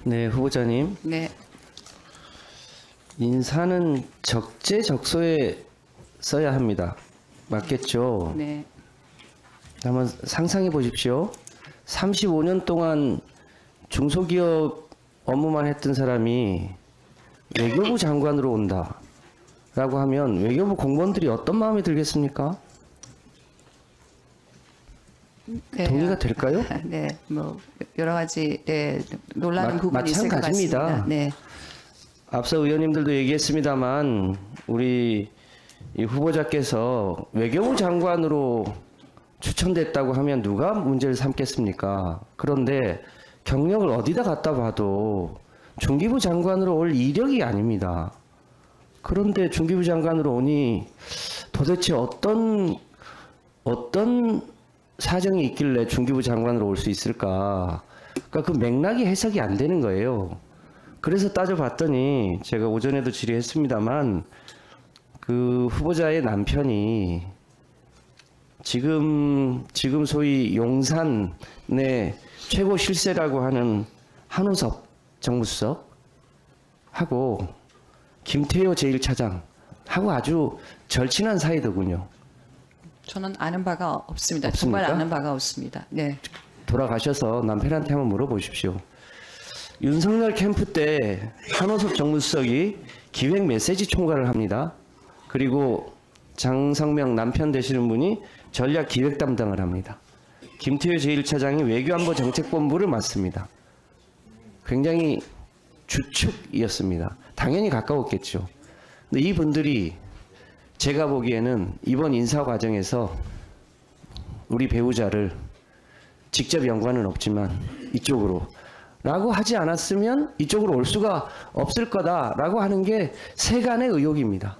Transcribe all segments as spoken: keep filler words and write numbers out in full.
네, 후보자님. 네. 인사는 적재적소에 써야 합니다. 맞겠죠? 네. 한번 상상해 보십시오. 삼십오 년 동안 중소기업 업무만 했던 사람이 외교부 장관으로 온다 라고 하면 외교부 공무원들이 어떤 마음이 들겠습니까? 네. 동의가 될까요? 네, 뭐 여러 가지 네, 놀라는 마, 부분이 있을 것 마찬가지입니다. 같습니다. 네. 앞서 의원님들도 얘기했습니다만 우리 이 후보자께서 외교부 장관으로 추천됐다고 하면 누가 문제를 삼겠습니까? 그런데 경력을 어디다 갖다 봐도 중기부 장관으로 올 이력이 아닙니다. 그런데 중기부 장관으로 오니 도대체 어떤 어떤 사정이 있길래 중기부 장관으로 올 수 있을까? 그러니까 그 맥락이 해석이 안 되는 거예요. 그래서 따져봤더니 제가 오전에도 질의했습니다만 그 후보자의 남편이 지금 지금 소위 용산의 최고 실세라고 하는 한우섭 정무수석 하고 김태효 제일 차장 하고 아주 절친한 사이더군요. 저는 아는 바가 없습니다. 없습니까? 정말 아는 바가 없습니다. 네. 돌아가셔서 남편한테 한번 물어보십시오. 윤석열 캠프 때 한우섭 정무수석이 기획 메시지 총괄을 합니다. 그리고 장성명 남편 되시는 분이 전략 기획 담당을 합니다. 김태효 제일 차장이 외교안보 정책본부를 맡습니다. 굉장히 주축이었습니다. 당연히 가까웠겠죠. 근데 이분들이 제가 보기에는 이번 인사 과정에서 우리 배우자를 직접 연관은 없지만 이쪽으로 라고 하지 않았으면 이쪽으로 올 수가 없을 거다라고 하는 게 세간의 의혹입니다.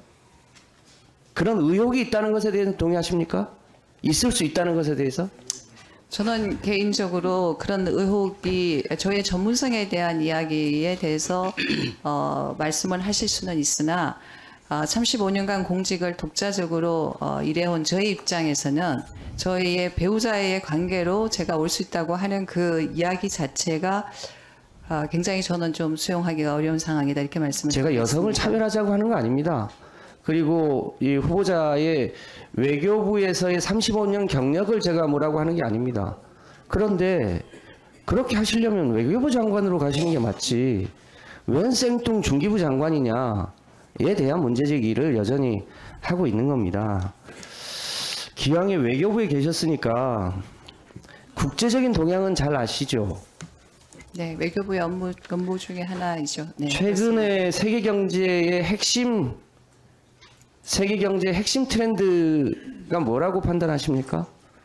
그런 의혹이 있다는 것에 대해서 동의하십니까? 있을 수 있다는 것에 대해서? 저는 개인적으로 그런 의혹이 저의 전문성에 대한 이야기에 대해서 어, 말씀을 하실 수는 있으나 어, 삼십오 년간 공직을 독자적으로 어, 일해온 저희 입장에서는 저희의 배우자의 관계로 제가 올 수 있다고 하는 그 이야기 자체가 어, 굉장히 저는 좀 수용하기가 어려운 상황이다 이렇게 말씀을 제가 드리겠습니다. 여성을 차별하자고 하는 거 아닙니다. 그리고 이 후보자의 외교부에서의 삼십오 년 경력을 제가 뭐라고 하는 게 아닙니다. 그런데 그렇게 하시려면 외교부 장관으로 가시는 게 맞지 웬 생뚱 중기부 장관이냐에 대한 문제제기를 여전히 하고 있는 겁니다. 기왕에 외교부에 계셨으니까 국제적인 동향은 잘 아시죠? 네, 외교부의 업무, 업무 중에 하나이죠. 네, 최근에 세계 경제의 핵심 세계 경제의 핵심 트렌드가 뭐라고 판단하십니까?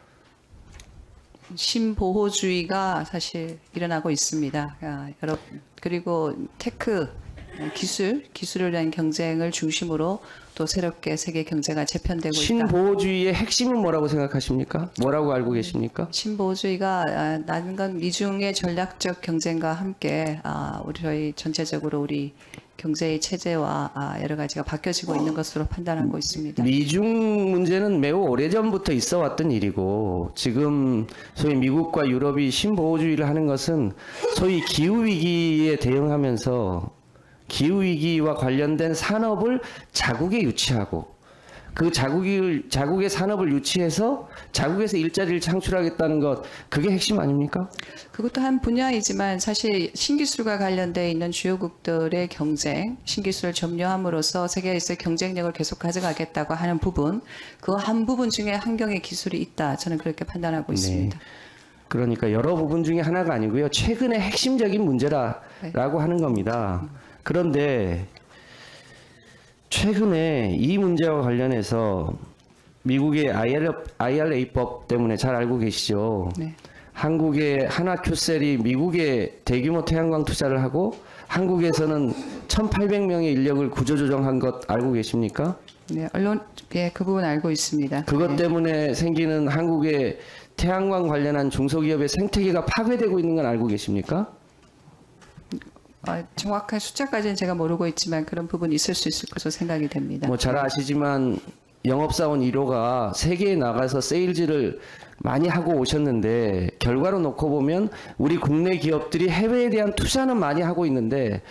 신보호주의가 사실 일어나고 있습니다. 아, 여러, 그리고 테크 기술, 기술을 위한 경쟁을 중심으로 또 새롭게 세계 경제가 재편되고 있다. 신보호주의의 핵심은 뭐라고 생각하십니까? 뭐라고 알고 계십니까? 신보호주의가 아, 나는 건 미중의 전략적 경쟁과 함께 아, 우리 저희 전체적으로 우리 경제의 체제와 아, 여러 가지가 바뀌어지고 있는 것으로 판단하고 있습니다. 미중 문제는 매우 오래전부터 있어 왔던 일이고 지금 소위 미국과 유럽이 신보호주의를 하는 것은 소위 기후위기에 대응하면서 기후위기와 관련된 산업을 자국에 유치하고 그 자국을, 자국의 산업을 유치해서 자국에서 일자리를 창출하겠다는 것 그게 핵심 아닙니까? 그것도 한 분야이지만 사실 신기술과 관련되어 있는 주요국들의 경쟁, 신기술을 점유함으로써 세계에서의 경쟁력을 계속 가져가겠다고 하는 부분 그 한 부분 중에 환경의 기술이 있다. 저는 그렇게 판단하고 있습니다. 네. 그러니까 여러 부분 중에 하나가 아니고요. 최근의 핵심적인 문제라고 네. 하는 겁니다. 그런데 최근에 이 문제와 관련해서 미국의 아이알에이법 때문에 잘 알고 계시죠? 네. 한국의 하나큐셀이 미국에 대규모 태양광 투자를 하고 한국에서는 천팔백 명의 인력을 구조조정한 것 알고 계십니까? 네, 언론, 예, 그 부분 알고 있습니다. 그것 네. 때문에 생기는 한국의 태양광 관련한 중소기업의 생태계가 파괴되고 있는 건 알고 계십니까? 어, 정확한 숫자까지는 제가 모르고 있지만 그런 부분이 있을 수 있을 것으로 생각이 됩니다. 뭐 잘 아시지만 영업사원 일 호가 세계에 나가서 세일즈를 많이 하고 오셨는데 결과로 놓고 보면 우리 국내 기업들이 해외에 대한 투자는 많이 하고 있는데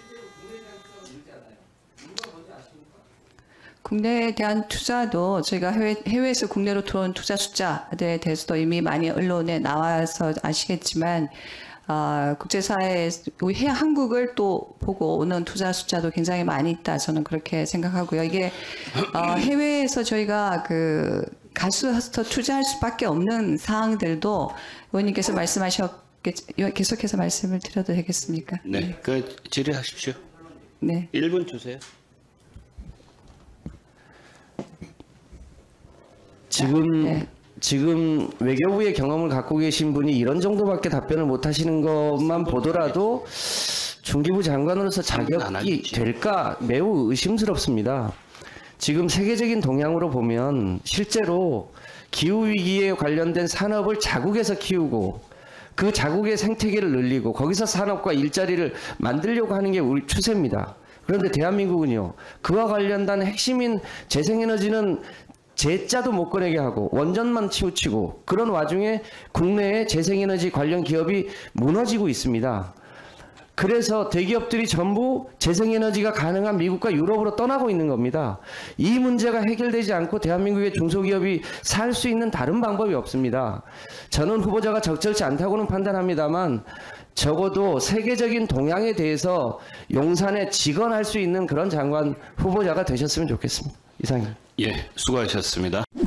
국내에 대한 투자도 저희가 해외, 해외에서 국내로 들어온 투자 숫자에 대해서도 이미 많이 언론에 나와서 아시겠지만 어, 국제사회에 우리 한국을 또 보고 오는 투자 숫자도 굉장히 많이 있다. 저는 그렇게 생각하고요. 이게 어, 해외에서 저희가 그 가수해서 투자할 수밖에 없는 사항들도 의원님께서 말씀하셨겠 계속해서 말씀을 드려도 되겠습니까? 네, 그 질의하십시오. 네. 일 분 주세요. 지금 네. 지금 외교부의 경험을 갖고 계신 분이 이런 정도밖에 답변을 못 하시는 것만 보더라도 중기부 장관으로서 안 자격이 하겠지. 될까 매우 의심스럽습니다. 지금 세계적인 동향으로 보면 실제로 기후 위기에 관련된 산업을 자국에서 키우고 그 자국의 생태계를 늘리고 거기서 산업과 일자리를 만들려고 하는 게 우리 추세입니다. 그런데 대한민국은요, 그와 관련된 핵심인 재생에너지는 제자도 못 꺼내게 하고 원전만 치우치고 그런 와중에 국내의 재생에너지 관련 기업이 무너지고 있습니다. 그래서 대기업들이 전부 재생에너지가 가능한 미국과 유럽으로 떠나고 있는 겁니다. 이 문제가 해결되지 않고 대한민국의 중소기업이 살 수 있는 다른 방법이 없습니다. 저는 후보자가 적절치 않다고는 판단합니다만 적어도 세계적인 동향에 대해서 용산에 직언할 수 있는 그런 장관 후보자가 되셨으면 좋겠습니다. 이상입니다. 예, 수고하셨습니다.